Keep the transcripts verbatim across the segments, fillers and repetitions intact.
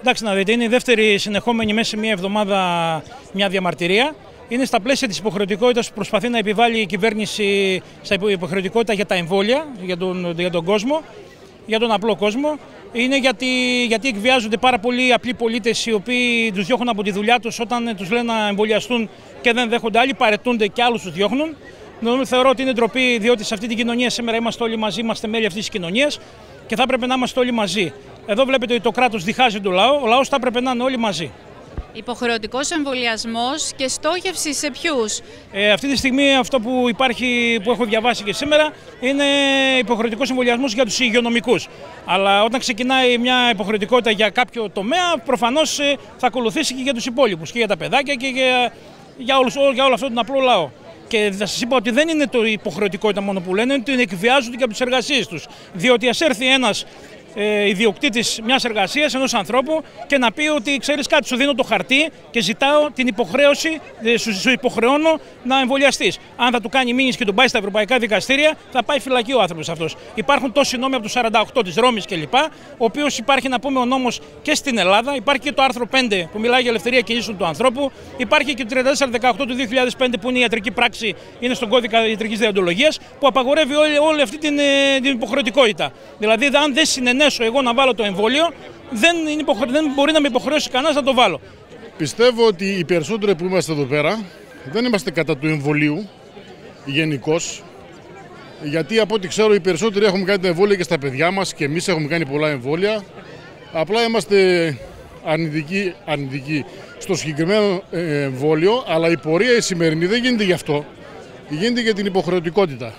Εντάξει, να δείτε, είναι η δεύτερη συνεχόμενη μέσα σε μία εβδομάδα μια διαμαρτυρία. Είναι στα πλαίσια της υποχρεωτικότητας που προσπαθεί να επιβάλλει η κυβέρνηση στα υποχρεωτικότητα για τα εμβόλια, για τον, για τον κόσμο, για τον απλό κόσμο. Είναι γιατί, γιατί εκβιάζονται πάρα πολλοί απλοί πολίτες οι οποίοι τους διώχνουν από τη δουλειά τους όταν τους λένε να εμβολιαστούν και δεν δέχονται άλλοι, παρετούνται και άλλους τους διώχνουν. Νομίζω, θεωρώ ότι είναι ντροπή, διότι σε αυτή την κοινωνία σήμερα είμαστε όλοι μαζί, είμαστε μέλη αυτής της κοινωνίας και θα έπρεπε να είμαστε όλοι μαζί. Εδώ βλέπετε ότι το κράτος διχάζει τον λαό, ο λαός θα έπρεπε να είναι όλοι μαζί. Υποχρεωτικός εμβολιασμός και στόχευση σε ποιους? Ε, αυτή τη στιγμή αυτό που υπάρχει, που έχω διαβάσει και σήμερα, είναι υποχρεωτικός εμβολιασμός για τους υγειονομικούς. Αλλά όταν ξεκινάει μια υποχρεωτικότητα για κάποιο τομέα, προφανώς θα ακολουθήσει και για τους υπόλοιπους, και για τα παιδάκια και για, για, όλους, για όλο αυτό τον απλό λαό. Και θα σας είπα ότι δεν είναι το υποχρεωτικότητα μόνο που λένε, ότι την εκβιάζονται και από τις εργασίες τους. Διότι ας έρθει ένας ε, ιδιοκτήτης μιας εργασίας, ενός ανθρώπου, και να πει ότι ξέρεις κάτι, σου δίνω το χαρτί και ζητάω την υποχρέωση, ε, σου, σου υποχρεώνω να εμβολιαστείς. Αν θα του κάνει μήνυση και τον πάει στα ευρωπαϊκά δικαστήρια, θα πάει φυλακή ο άνθρωπος αυτός. Υπάρχουν τόσοι νόμοι από το σαράντα οκτώ της Ρώμης κλπ. Ο οποίος υπάρχει, να πούμε, ο νόμος και στην Ελλάδα. Υπάρχει και το άρθρο πέντε που μιλάει για ελευθερία κινήσεων του ανθρώπου. Υπάρχει και το τριάντα τέσσερα δεκαοκτώ του δύο χιλιάδες πέντε που είναι η ιατρική πράξη, είναι στον κώδικα ιατρικής δεοντολογίας, που απαγορεύει όλη, όλη αυτή την, την υποχρεωτικότητα. Δηλαδή, αν δεν συνενέσω εγώ να βάλω το εμβόλιο, δεν, είναι υποχρε... δεν μπορεί να με υποχρεώσει κανένας να το βάλω. Πιστεύω ότι οι περισσότεροι που είμαστε εδώ πέρα δεν είμαστε κατά του εμβολίου γενικώς. Γιατί από ό,τι ξέρω οι περισσότεροι έχουμε κάνει τα εμβόλια και στα παιδιά μας και εμείς έχουμε κάνει πολλά εμβόλια. Απλά είμαστε αρνητικοί, αρνητικοί στο συγκεκριμένο εμβόλιο, αλλά η πορεία η σημερινή δεν γίνεται γι' αυτό. Γίνεται για την υποχρεωτικότητα.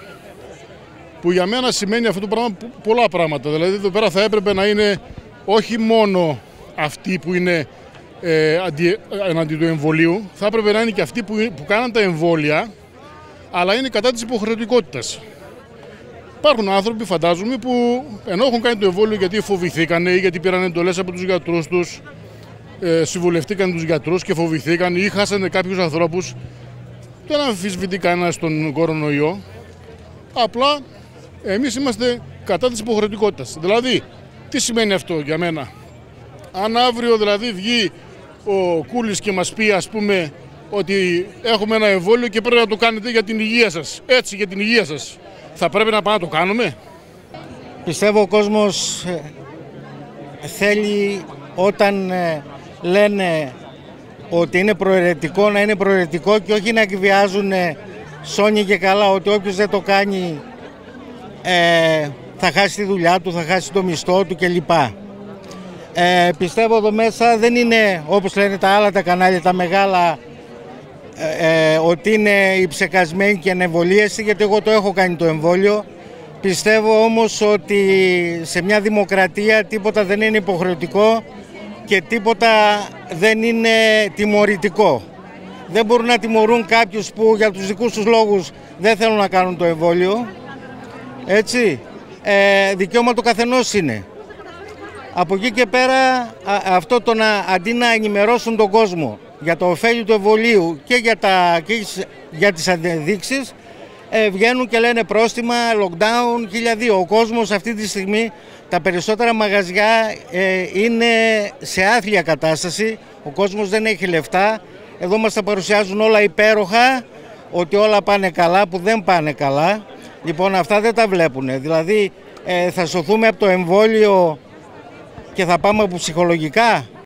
Που για μένα σημαίνει αυτό το πράγμα πολλά πράγματα. Δηλαδή εδώ πέρα θα έπρεπε να είναι όχι μόνο αυτοί που είναι ε, αντι, εναντί του εμβολίου, θα έπρεπε να είναι και αυτοί που, που κάναν τα εμβόλια, αλλά είναι κατά της υποχρεωτικότητας. Υπάρχουν άνθρωποι, φαντάζομαι, που ενώ έχουν κάνει το εμβόλιο γιατί φοβηθήκαν ή γιατί πήραν εντολές από τους γιατρούς τους, ε, συμβουλευτήκαν τους γιατρούς και φοβηθήκαν ή χάσανε κάποιους ανθρώπους. Δεν αμφισβητεί κανένας τον κορονοϊό. Απλά εμείς είμαστε κατά της υποχρεωτικότητας. Δηλαδή, τι σημαίνει αυτό για μένα? Αν αύριο δηλαδή βγει ο Κούλης και μας πει, ας πούμε, ότι έχουμε ένα εμβόλιο και πρέπει να το κάνετε για την υγεία σας, έτσι, για την υγεία σας, θα πρέπει να πάμε να το κάνουμε? Πιστεύω ο κόσμος θέλει, όταν λένε ότι είναι προαιρετικό, να είναι προαιρετικό και όχι να εκβιάζουν σώνει και καλά ότι όποιος δεν το κάνει ε, θα χάσει τη δουλειά του, θα χάσει το μισθό του κλπ. Ε, πιστεύω εδώ μέσα δεν είναι όπως λένε τα άλλα τα κανάλια, τα μεγάλα, ε, ε, ότι είναι υψεκασμένοι και ανεμβολίαστοι, γιατί εγώ το έχω κάνει το εμβόλιο. Πιστεύω όμως ότι σε μια δημοκρατία τίποτα δεν είναι υποχρεωτικό και τίποτα δεν είναι τιμωρητικό. Δεν μπορούν να τιμωρούν κάποιους που για τους δικούς τους λόγους δεν θέλουν να κάνουν το εμβόλιο. Έτσι, ε, δικαίωμα του καθενός είναι. Από εκεί και πέρα, α, αυτό το να, αντί να ενημερώσουν τον κόσμο για το ωφέλη του εμβολίου και για, τα, και για τις αντιδείξεις, ε, βγαίνουν και λένε πρόστιμα, lockdown, χίλια δύο. Ο κόσμος αυτή τη στιγμή, τα περισσότερα μαγαζιά ε, είναι σε άθλια κατάσταση, ο κόσμος δεν έχει λεφτά. Εδώ μας τα παρουσιάζουν όλα υπέροχα, ότι όλα πάνε καλά, που δεν πάνε καλά. Λοιπόν, αυτά δεν τα βλέπουν. Δηλαδή, ε, θα σωθούμε από το εμβόλιο και θα πάμε από ψυχολογικά.